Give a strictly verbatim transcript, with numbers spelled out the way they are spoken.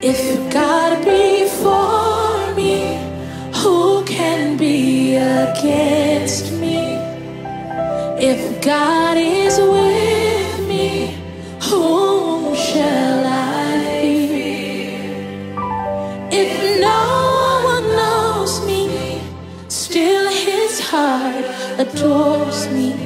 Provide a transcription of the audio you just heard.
If God be for me, who can be against me? If God is with me, whom shall I fear? If no one knows me, still his heart adores me.